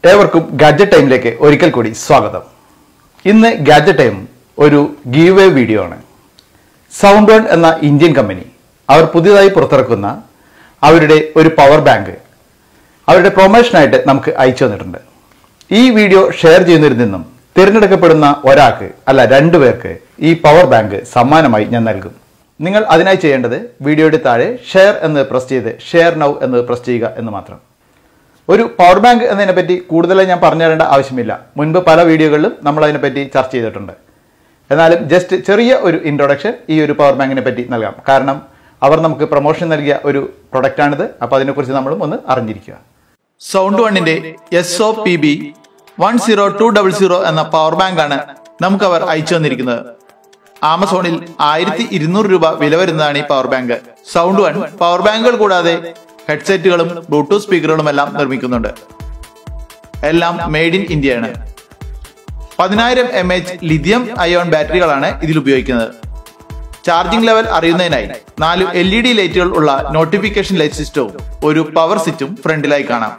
ഏവർക്കും ഗാഡ്ജറ്റ് ടൈമിലേക്ക് ഒരിക്കൽ കൂടി സ്വാഗതം. ഇന്ന് ഗാഡ്ജറ്റ് ടൈം ഒരു ഗീവ് അവേ വീഡിയോ ആണ്. സൗണ്ട് വൺ എന്ന ഇന്ത്യൻ കമ്പനി അവർ പുതിയതായി പുറത്തിറക്കുന്ന അവരുടെ ഒരു പവർ ബാങ്ക് അവരുടെ പ്രൊമോഷനായിട്ട് നമുക്ക് അയച്ചു തന്നിട്ടുണ്ട്. ഈ വീഡിയോ ഷെയർ ചെയ്യുന്നതിൽ നിന്നും തിരഞ്ഞെടുക്കപ്പെടുന്ന ഒരാൾക്ക് അല്ല 2 പേർക്ക് ഈ പവർ ബാങ്ക് സമ്മാനമായി ഞാൻ നൽകും. നിങ്ങൾ അതിനായി ചെയ്യേണ്ടത് വീഡിയോയുടെ താഴെ ഷെയർ എന്ന് പ്രസ് ചെയ്ത് ഷെയർ നൗ എന്ന് പ്രസ് ചെയ്യുക എന്ന് മാത്രം. ഒരു പവർ ബാങ്ക് എന്നതിനെപ്പറ്റി കൂടുതലായി ഞാൻ പറഞ്ഞു തരേണ്ട ആവശ്യമില്ല. മുൻപ് പല വീഡിയോകളിലും നമ്മൾ അതിനെപ്പറ്റി ചർച്ച ചെയ്തിട്ടുണ്ട്. എന്നാലും ജസ്റ്റ് ചെറിയ ഒരു ഇൻട്രൊഡക്ഷൻ ഈ ഒരു പവർ ബാങ്കിനെ പറ്റി നൽകാം. കാരണം അവർ നമുക്ക് പ്രൊമോഷൻ നൽകിയ ഒരു പ്രൊഡക്റ്റാണിത്. അപ്പോൾ അതിനെക്കുറിച്ച് നമ്മളും ഒന്ന് അറിഞ്ഞിരിക്കുക. സൗണ്ട് വണ്ണിന്റെ SOPB 10200 എന്ന പവർ ബാങ്കാണ് നമുക്ക് അവർ അയച്ചു തന്നിരിക്കുന്നത്. ആമസോണിൽ 1200 രൂപ വില വരുന്നതാണ് ഈ power bank. Sound one power ബാങ്കുകൾ കൂടാതെ ഹെഡ്സെറ്റുകളും ബ്ലൂടൂത്ത് സ്പീക്കറുകളും എല്ലാം നിർമ്മിക്കുന്നുണ്ട്. എല്ലാം മെയ്ഡ് ഇൻ ഇന്ത്യയാണ്. 10000 mAh ലിഥിയം അയോൺ ബാറ്ററികളാണ് ഇതിൽ ഉപയോഗിക്കുന്നത്. ചാർജിംഗ് ലെവൽ അറിയുന്നതിനായി 4 LED ലൈറ്റുകൾ ഉള്ള നോട്ടിഫിക്കേഷൻ ലൈറ്റ് സിസ്റ്റവും ഒരു പവർ സ്വിച്ചും ഫ്രണ്ടിലായി കാണാം.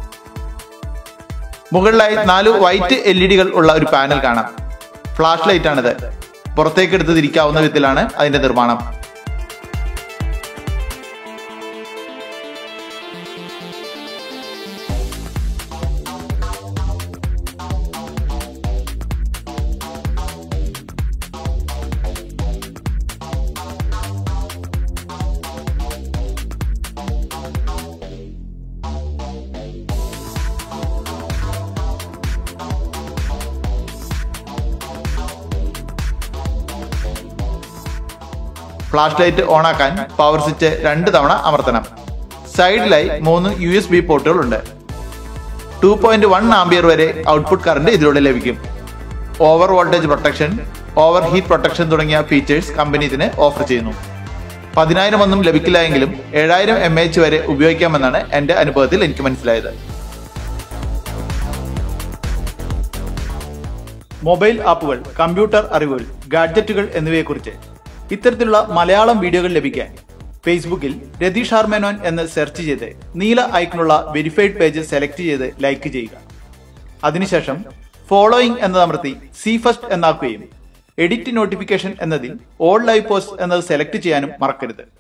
മുകളിലായി 4 വൈറ്റ് LEDകൾ ഉള്ള ഒരു പാനൽ കാണാം. ഫ്ലാഷ് ലൈറ്റ് ആണിത്. പുറത്തേക്ക് എടുത്ത് തിരിക്കാവുന്ന വിധത്തിലാണ് അതിന്റെ നിർമ്മാണം. ഫ്ലാഷ് ലൈറ്റ് ഓണാക്കാൻ പവർ സ്വിച്ച് 2 തവണ അമർത്തണം. സൈഡിലായി 3 USB പോർട്ടുകൾ ഉണ്ട്. 2.1 ആംപിയർ വരെ ഔട്ട്പുട്ട് കറന്റ് ഇതിലൂടെ ലഭിക്കും. Over voltage protection, over heat protection തുടങ്ങിയ ഫീച്ചേഴ്സ് കമ്പനി ഇതിന് ഓഫർ ചെയ്യുന്നു. 10000 ഒന്നും ലഭിക്കില്ല എങ്കിലും 7000 mAh വരെ ഉപയോഗിക്കാമെന്നാണ് എന്റെ അനുഭവത്തിൽ എനിക്ക് മനസ്സിലായത്. മൊബൈൽ ആപ്പുകൾ, കമ്പ്യൂട്ടർ അറിവുകൾ, ഗാഡ്ജറ്റുകൾ എന്നിവയെക്കുറിച്ച് ഇത്തരത്തിലുള്ള മലയാളം വീഡിയോകൾ ലഭിക്കാൻ ഫേസ്ബുക്കിൽ രതീഷ് ആർ മേനോൻ എന്ന് സെർച്ച് ചെയ്ത് നീല ഐക്കണുള്ള വെരിഫൈഡ് പേജ് സെലക്ട് ചെയ്ത് ലൈക്ക് ചെയ്യുക. അതിനുശേഷം ഫോളോയിങ് എന്നതമർത്തി സി ഫസ്റ്റ് എന്നാക്കുകയും എഡിറ്റ് നോട്ടിഫിക്കേഷൻ എന്നതിൽ ഓൾ ലൈവ് പോസ്റ്റ് എന്നത് സെലക്ട് ചെയ്യാനും മറക്കരുത്.